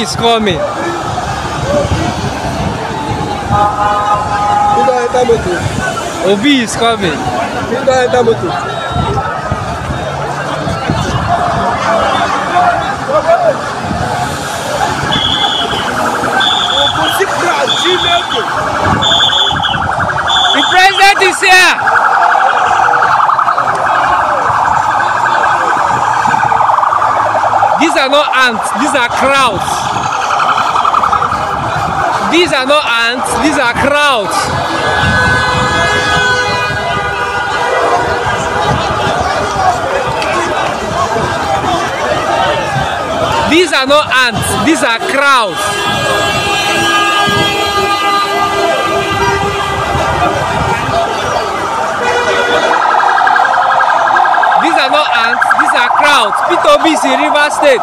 is coming. Obi is coming. The president is here. These are not ants, these are crowds. These are not ants, these are crowds. These are not ants, these are crowds. These are not ants, these are crowds. P2B is in Rivers State.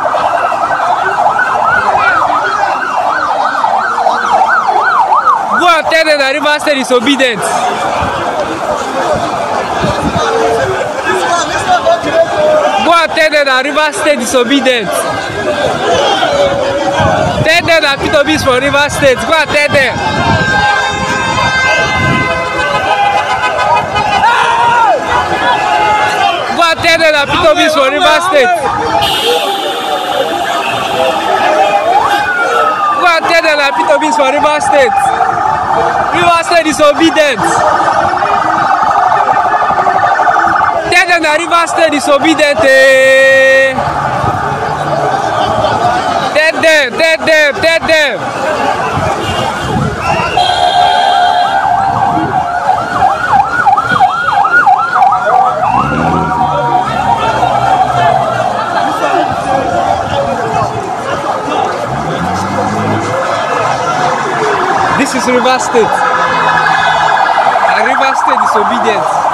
Go and tell them that Rivers State is obedient. Go and tell them that Rivers State is obedient. Tell them that P2B is from Rivers State. Go and tell them. Go and tell them that P2B is from Rivers State. Go and tell them that P2B is from Rivers State. Rivers State is obedient. Tell them that Rivers State is obedient. Tell them. This is Rivers State. And Rivers State is obedient.